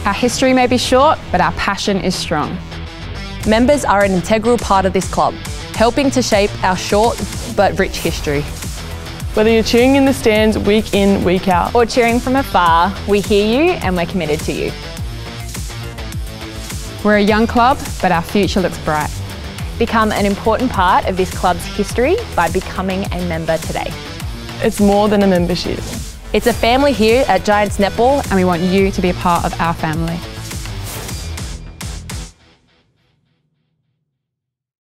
Our history may be short, but our passion is strong. Members are an integral part of this club, helping to shape our short but rich history. Whether you're cheering in the stands week in, week out, or cheering from afar, we hear you and we're committed to you. We're a young club, but our future looks bright. Become an important part of this club's history by becoming a member today. it's more than a membership. It's a family here at Giants Netball, And we want you to be a part of our family.